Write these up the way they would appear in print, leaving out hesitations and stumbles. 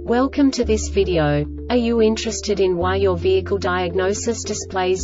Welcome to this video. Are you interested in why your vehicle diagnosis displays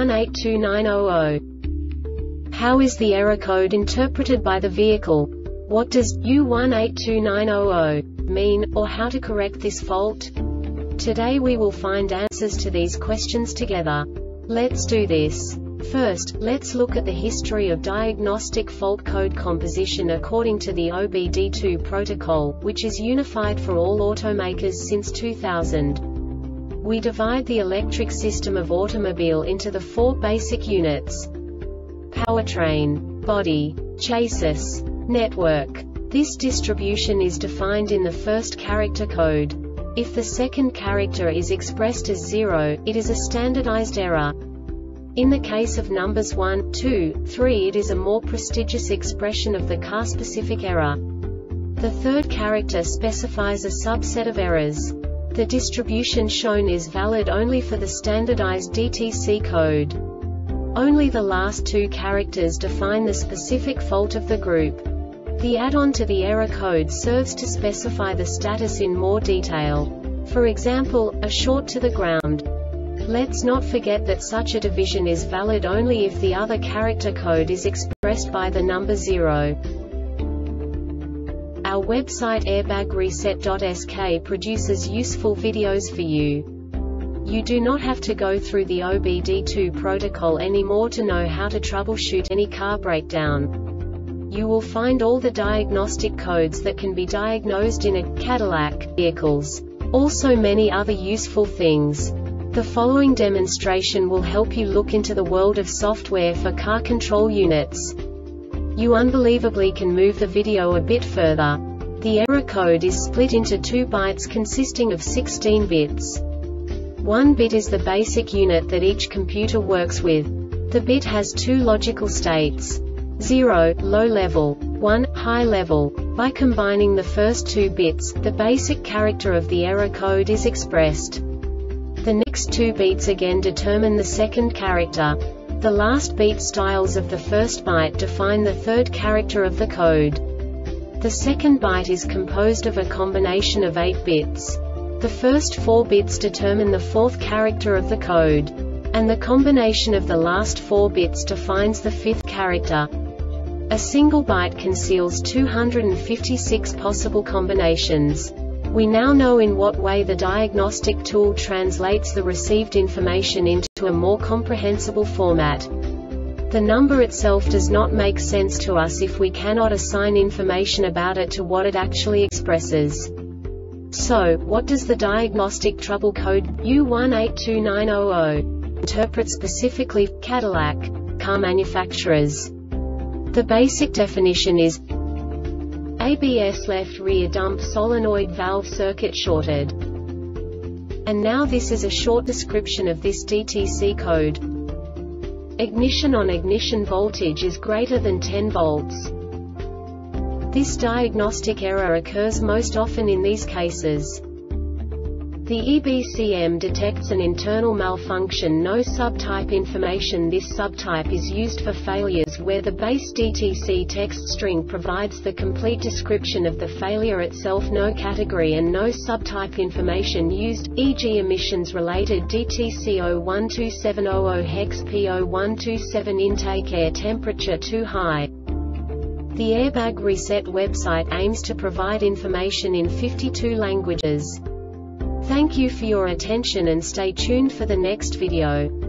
U182900? How is the error code interpreted by the vehicle? What does U182900 mean, or how to correct this fault? Today we will find answers to these questions together. Let's do this. First, let's look at the history of diagnostic fault code composition according to the OBD2 protocol, which is unified for all automakers since 2000. We divide the electric system of automobile into the four basic units: powertrain, body, chassis, network. This distribution is defined in the first character code. If the second character is expressed as 0, it is a standardized error. In the case of numbers 1, 2, 3, it is a more prestigious expression of the car-specific error. The third character specifies a subset of errors. The distribution shown is valid only for the standardized DTC code. Only the last two characters define the specific fault of the group. The add-on to the error code serves to specify the status in more detail. For example, a short to the ground. Let's not forget that such a division is valid only if the other character code is expressed by the number 0. Our website airbagreset.sk produces useful videos for you. You do not have to go through the OBD2 protocol anymore to know how to troubleshoot any car breakdown. You will find all the diagnostic codes that can be diagnosed in a Cadillac vehicles. Also many other useful things. The following demonstration will help you look into the world of software for car control units. You unbelievably can move the video a bit further. The error code is split into 2 bytes consisting of 16 bits. 1 bit is the basic unit that each computer works with. The bit has 2 logical states: 0, low level, 1, high level. By combining the first 2 bits, the basic character of the error code is expressed. The next 2 beats again determine the second character. The last beat styles of the first byte define the third character of the code. The second byte is composed of a combination of 8 bits. The first 4 bits determine the fourth character of the code. And the combination of the last 4 bits defines the fifth character. A single byte conceals 256 possible combinations. We now know in what way the diagnostic tool translates the received information into a more comprehensible format. The number itself does not make sense to us if we cannot assign information about it to what it actually expresses. So, what does the diagnostic trouble code U182900 interpret specifically for Cadillac car manufacturers? The basic definition is ABS left rear dump solenoid valve circuit shorted. And now this is a short description of this DTC code. Ignition on ignition voltage is greater than 10 volts. This diagnostic error occurs most often in these cases. The EBCM detects an internal malfunction, no subtype information. This subtype is used for failures where the base DTC text string provides the complete description of the failure itself, no category and no subtype information used, e.g. emissions-related DTC 012700 hex P0127 intake air temperature too high. The Airbag Reset website aims to provide information in 52 languages. Thank you for your attention and stay tuned for the next video.